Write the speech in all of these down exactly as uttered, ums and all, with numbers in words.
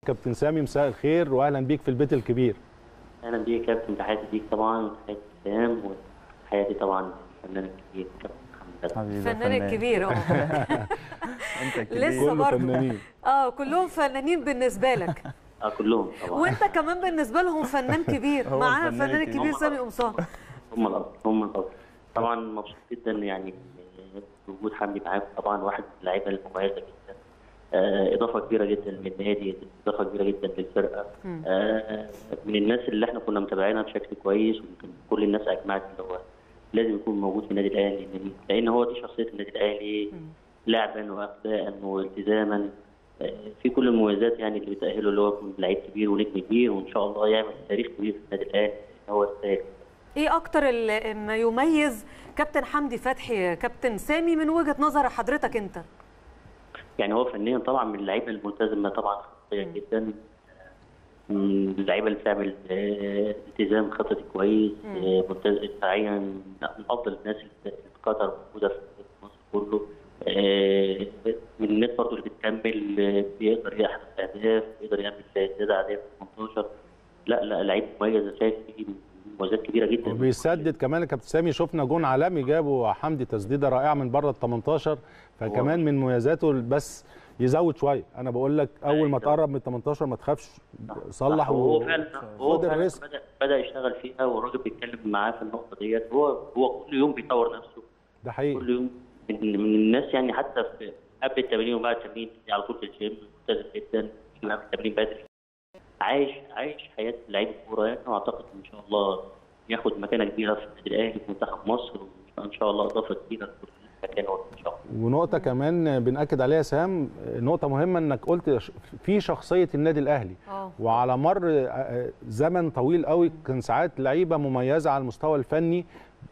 كابتن سامي، مساء الخير واهلا بيك في البيت الكبير. اهلا بيك يا كابتن، تحياتي ليك طبعا وتحياتي سام وتحياتي طبعا الفنان الكبير كابتن حبيبي الفنان الكبير اه انت الكبير لسه برضه فنانين. اه كلهم فنانين بالنسبه لك. اه كلهم طبعا. وانت كمان بالنسبه لهم فنان كبير معانا الفنان الكبير سامي قمصان. هم الاصل هم الاصل طبعا. مبسوط جدا يعني بوجود حمدي معاكم، طبعا واحد من اللعيبه المميزه جدا، آه اضافه كبيره جدا للنادي، اضافه كبيره جدا للفرقه، آه من الناس اللي احنا كنا متابعينها بشكل كويس، ويمكن كل الناس اجمعت ان هو لازم يكون موجود في النادي الاهلي، لان هو دي شخصيه النادي الاهلي، لعبا واخلاقا والتزاما، في كل المميزات يعني اللي بتاهله اللي هو يكون لعيب كبير ونجم كبير، وان شاء الله يعمل تاريخ كبير في النادي الاهلي. هو يستاهل. ايه اكتر اللي ما يميز كابتن حمدي فتحي كابتن سامي من وجهه نظر حضرتك انت؟ يعني هو فنيا طبعا من اللعيبه الملتزمه طبعا، خطيه جدا، من اللعيبه اللي بتعمل التزام خططي كويس، ملتزم دفاعيا، من افضل الناس اللي في قطر موجوده في مصر كله، من الناس برضه اللي بتكمل، بيقدر يحرز اهداف، بيقدر يعمل زياده عاديه في تمنتاشر. لا لا لعيب مميز، شايف فيه مميزات كبيره جدا. وبيسدد كمان يا كابتن سامي، شفنا جون عالمي جابه حمدي، تسديده رائعه من بره ال تمنتاشر، فكمان من مميزاته. بس يزود شويه، انا بقول لك اول ما تقرب من ال تمنتاشر ما تخافش، صلح. وهو فعلا هو فعلا بدا بدا يشتغل فيها، والراجل بيتكلم معاه في النقطه ديت. هو هو كل يوم بيطور نفسه، ده حقيقي. كل يوم من, من الناس يعني، حتى في قبل التمرين وبعد التمرين على طول في الجيم، ملتزم جدا، قبل التمرين بدري، عايش عايش حياه لعيب الكوره يعني. واعتقد ان شاء الله ياخد مكانه كبيره في النادي الاهلي في منتخب مصر، وان شاء الله اضافه كبيره في مكانه ان شاء الله. ونقطه كمان بنأكد عليها سام، نقطه مهمه انك قلت في شخصيه النادي الاهلي، أوه. وعلى مر زمن طويل قوي كان ساعات لعيبه مميزه على المستوى الفني،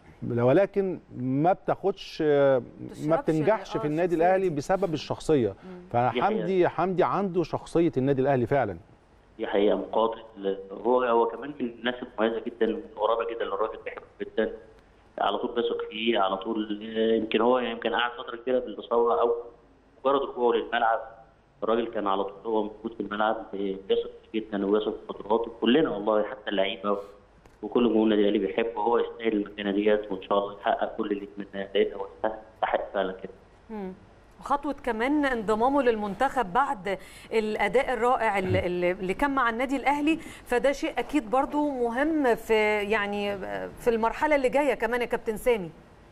ولكن ما بتاخدش ما بتنجحش في النادي الاهلي بسبب الشخصيه. فحمدي حمدي عنده شخصيه النادي الاهلي فعلا. دي حقيقه، مقاتل. هو هو كمان من الناس المميزه جدا وقريبه جدا للراجل، بيحبه جدا، على طول بيثق فيه على طول. يمكن هو يمكن قاعد فتره كبيره بالاصابه، او مجرد رجوعه للملعب، الراجل كان على طول هو موجود في الملعب، بيثق فيه جدا وبيثق في قدراته. كلنا والله، حتى اللعيبه وكل جمهور النادي الاهلي بيحبه، هو يستاهل المكانه ديت، وان شاء الله يحقق كل اللي يتمناه، لان هو يستحق فعلا كده. وخطوه كمان انضمامه للمنتخب بعد الاداء الرائع اللي, اللي كان مع النادي الاهلي، فده شيء اكيد برضو مهم في يعني في المرحله اللي جايه كمان يا كابتن سامي.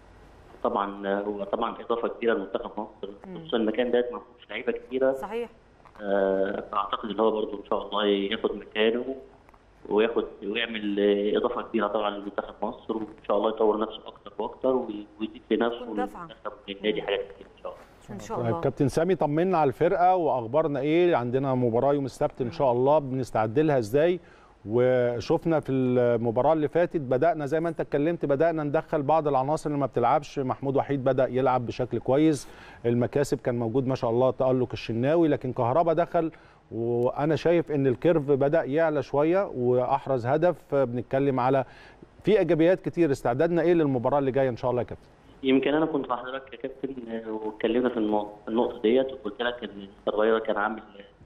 طبعا هو طبعا اضافه كبيره لمنتخب مصر، خصوصا المكان ده ما فيهوش لعيبه كتيره. صحيح. آه فاعتقد ان هو برضو ان شاء الله ياخد مكانه وياخد ويعمل اضافه كبيره طبعا لمنتخب مصر، وان شاء الله يطور نفسه اكتر واكتر، ويزيد في نفسه والمنتخب والنادي حاجات كتير ان شاء الله. ان شاء الله. كابتن سامي، طمنا على الفرقه واخبارنا ايه؟ عندنا مباراه يوم السبت ان شاء الله، بنستعد لها ازاي؟ وشفنا في المباراه اللي فاتت بدانا زي ما انت اتكلمت، بدانا ندخل بعض العناصر اللي ما بتلعبش. محمود وحيد بدا يلعب بشكل كويس، المكاسب كان موجود ما شاء الله، تألق الشناوي، لكن كهربا دخل، وانا شايف ان الكيرف بدا يعلى شويه واحرز هدف. بنتكلم على في ايجابيات كتير. استعدادنا ايه للمباراه اللي جايه ان شاء الله يا كابتن؟ يمكن انا كنت مع حضرتك يا كابتن واتكلمنا في النقطه ديت، وقلت لك ان الصغيره كان عامل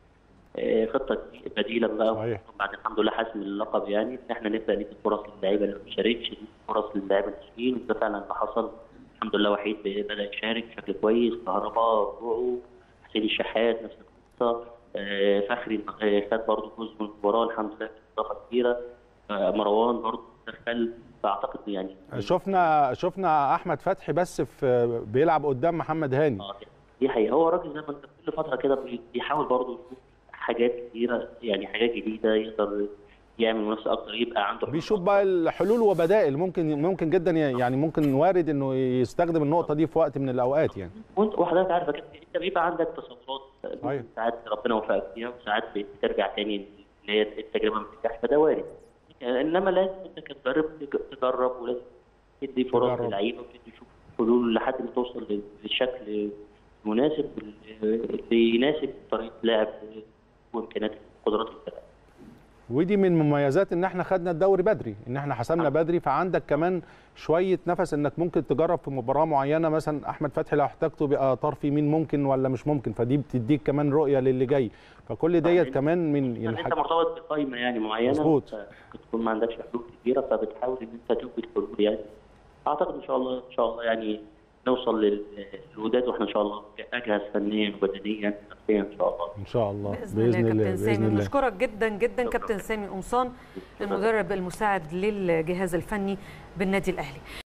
خطه بديله بقى بعد الحمد لله حسم اللقب، يعني ان احنا نبدا ندي فرص للعيبه اللي ما شاركش، ندي فرص للعيبه الناشئين، وده فعلا اللي حصل. الحمد لله وحيد بدا يشارك بشكل كويس، كهرباء، رجوعه، حسين الشحات نفس القصه، فخري خد برضه جزء من المباراه الحمد لله، اضافه كبيره، مروان برضه دخل. فاعتقد يعني شفنا شفنا احمد فتحي بس في بيلعب قدام محمد هاني. اه دي حقيقه. هو راجل زي ما انت كل فتره كده بيحاول برضه يشوف حاجات كتيره، يعني حاجات جديده يقدر يعمل منافسه اكتر، يبقى عنده بيشوف بقى الحلول وبدائل. ممكن ممكن جدا يعني ممكن وارد انه يستخدم النقطه دي في وقت من الاوقات يعني. وانت وحضرتك عارف انت بيبقى عندك تصورات ساعات ربنا وفقك فيها، وساعات بترجع تاني اللي هي التجربه ما بتنجحش، فده وارد. انما لازم انت كتجرب تجرب، ولازم تدي فرص للعيبه، وتدي تشوف حلول لحد ما توصل للشكل المناسب اللي يناسب طريقه لعب وامكانيات قدرات الفرقه. ودي من مميزات ان احنا خدنا الدوري بدري، ان احنا حسمنا بدري، فعندك كمان شويه نفس انك ممكن تجرب في مباراه معينه. مثلا احمد فتحي لو احتاجته بقى طرف يمين ممكن ولا مش ممكن، فدي بتديك كمان رؤيه للي جاي. فكل ديت كمان من يعني انت مرتبط بقائمه يعني معينه، مظبوط، ممكن تكون ما عندكش حلول كبيره، فبتحاول ان انت توجد حلول. يعني اعتقد ان شاء الله ان شاء الله يعني نوصل للوداد واحنا ان شاء الله اجهز فنيا وبدنيا نفسيا ان شاء الله. ان شاء الله باذن الله. كابتن سامي نشكرك جدا جدا كابتن سامي قمصان، المدرب المساعد للجهاز الفني بالنادي الاهلي.